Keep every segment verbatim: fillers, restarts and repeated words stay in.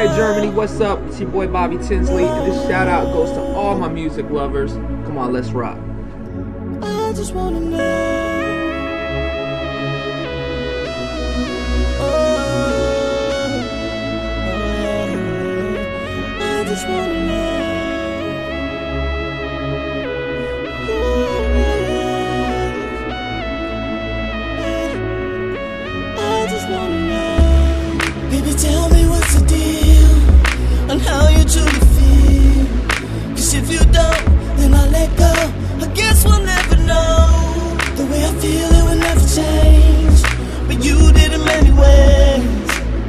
Hey Germany, what's up? It's your boy Bobby Tinsley, and this shout out goes to all my music lovers. Come on, let's rock. I just wanna know. Oh, oh, I just wanna know. I just wanna know. Baby, tell me what's the deal and how you truly feel. 'Cause if you don't, then I'll let go. I guess we'll never know. The way I feel, it will never change, but you did in many ways.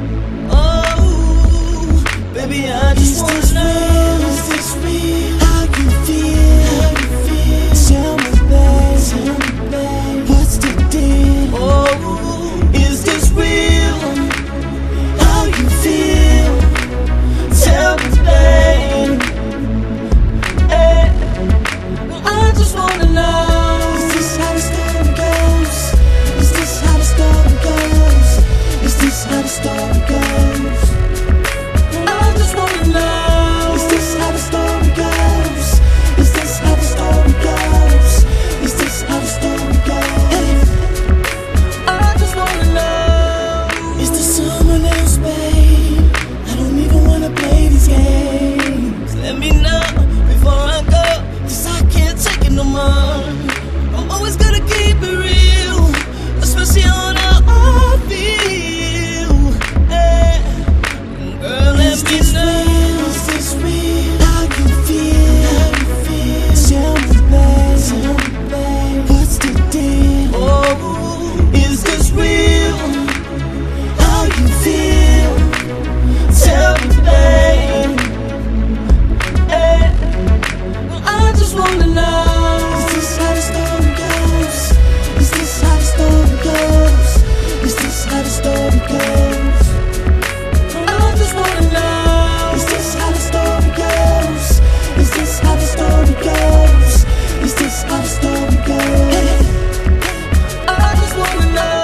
Oh, baby, I just wanna know. Is this real? How you feel? How you feel? Tell me, babe. Tell me, babe. What's the deal? Oh, is this real? How you feel? Tell me, babe. Hey, I just wanna know. Is this how the story goes? Is this how the story goes? Is this how the story goes? I just wanna know. Is this how the story goes? Is this how the story goes? Is this how the story goes? I just wanna know. Is there someone else, babe? I don't even wanna play these games. Let me know before I go, 'cause I can't take it no more. I'm always gonna keep it real, especially on how I feel. Hey, girl, let me know. Is this real? How you feel? How you feel? Tell me, babe. Tell me, babe. What's the deal? Oh, is this real? How you feel? Tell me, babe. Hey, I just wanna know. Is this how the story goes? Is this how the story goes? Is this how the story goes? I just wanna know. Is this how the story goes? Is this how the story goes? Is this how the story goes? I just wanna know.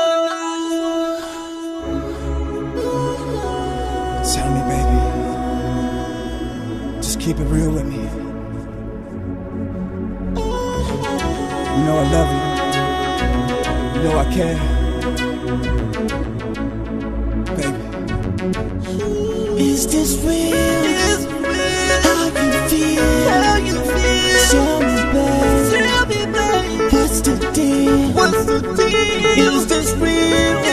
Tell me, baby. Just keep it real with me. You know I love you. You know I care. Baby. Is this real? It's real. How you feel? How you feel? Tell me, babe. Tell me, baby. What's the deal? What's the deal? Is this real?